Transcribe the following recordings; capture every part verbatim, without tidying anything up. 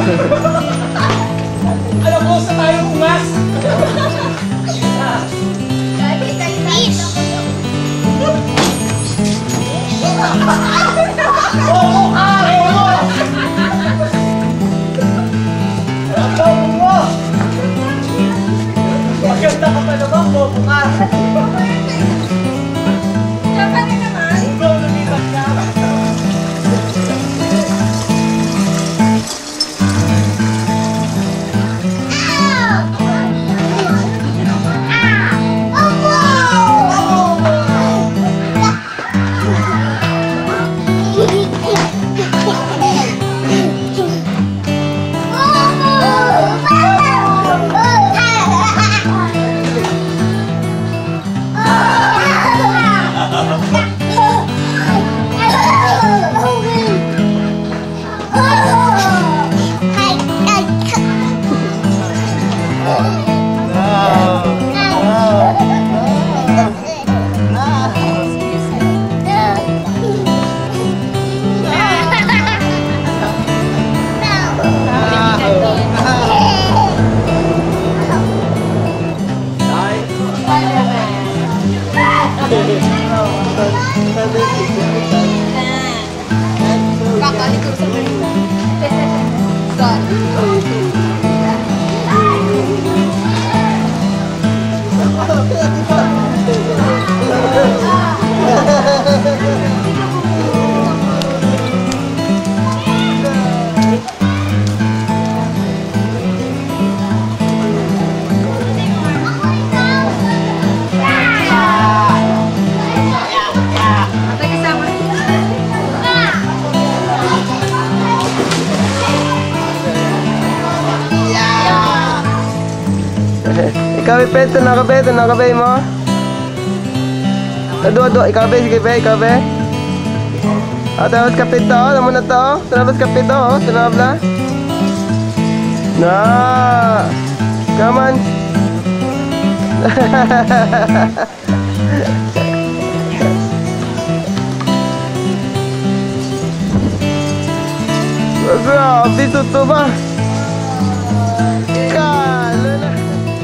Alam mo, sa tayo umas! Fish! Oo, ayaw mo! Ayaw mo! Maganda ka pa naman po, bukas! Diyan ka na naman. Ikaw lumipat ka! Kakalik ko sa mga. Ikaw ipe, ito na kape, ito na kape mo. Ado, ado, ikaw be, sige be, ikaw be. Ah, tapos kape to, alam mo na to. Tapos kape to, tinawag na. Na, come on. Grabe, tuto ba? Kala na.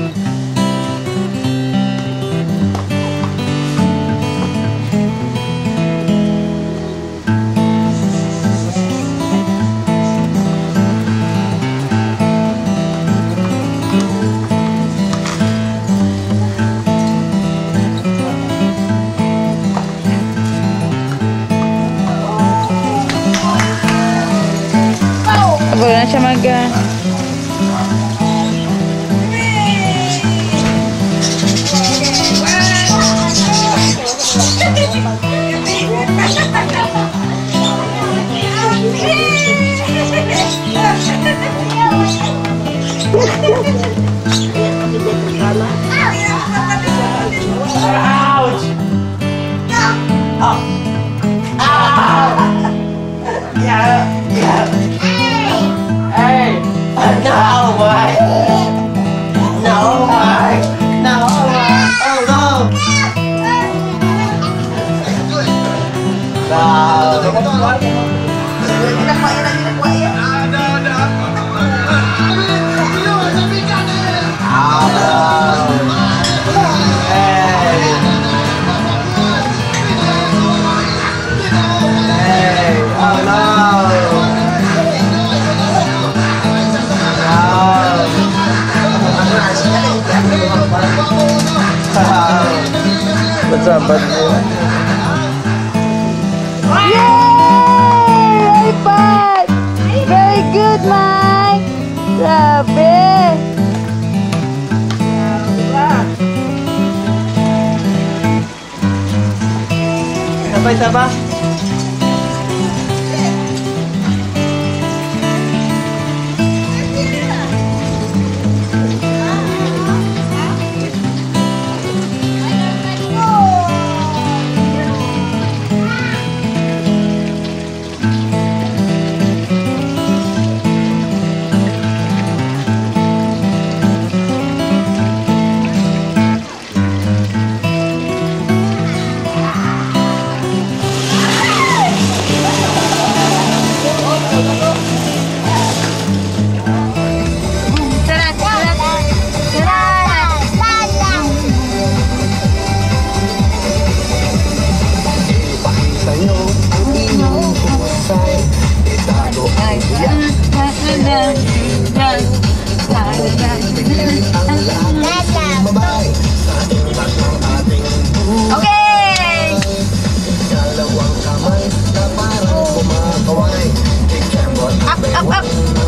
Bago na siya mag... Uh... Ouch! Oh! Ow! Yeah! Yeah! Hey! No way! No way! No way! Oh no! What's up, bud? Yay! iPad! Very good, Mike! Grabe! Sabay, sabay. Okay! Up, up, up!